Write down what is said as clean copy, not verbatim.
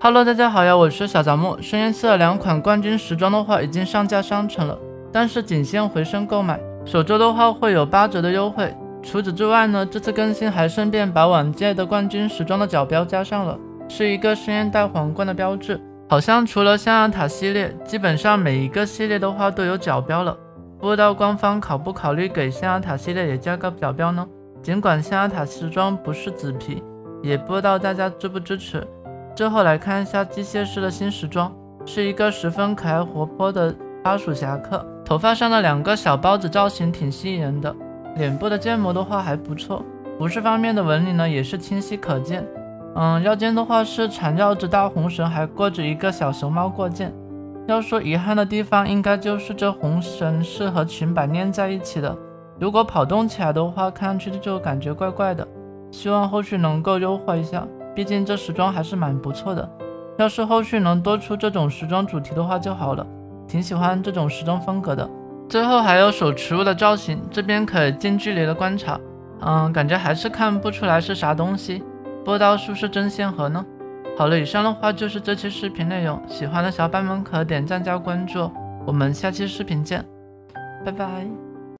Hello， 大家好呀，我是小杂木。深夜期的2款冠军时装的话已经上架商城了，但是仅限回声购买，首周的话会有8折的优惠。除此之外呢，这次更新还顺便把往届的冠军时装的角标加上了，是一个深夜带皇冠的标志。好像除了象牙塔系列，基本上每一个系列的话都有角标了。不知道官方考不考虑给象牙塔系列也加个角标呢？尽管象牙塔时装不是紫皮，也不知道大家支不支持。最后来看一下机械师的新时装，是一个十分可爱活泼的巴蜀侠客，头发上的2个小包子造型挺吸引人的，脸部的建模的话还不错，服饰方面的纹理呢也是清晰可见。腰间的话是缠绕着大红绳，还挂着一个小熊猫过肩。要说遗憾的地方，应该就是这红绳是和裙摆粘在一起的，如果跑动起来的话，看上去就感觉怪怪的。希望后续能够优化一下，毕竟这时装还是蛮不错的。要是后续能多出这种时装主题的话就好了，挺喜欢这种时装风格的。最后还有手持物的造型，这边可以近距离的观察，感觉还是看不出来是啥东西，不知道是不是针线盒呢？好了，以上的话就是这期视频内容，喜欢的小伙伴们可点赞加关注，我们下期视频见，拜拜。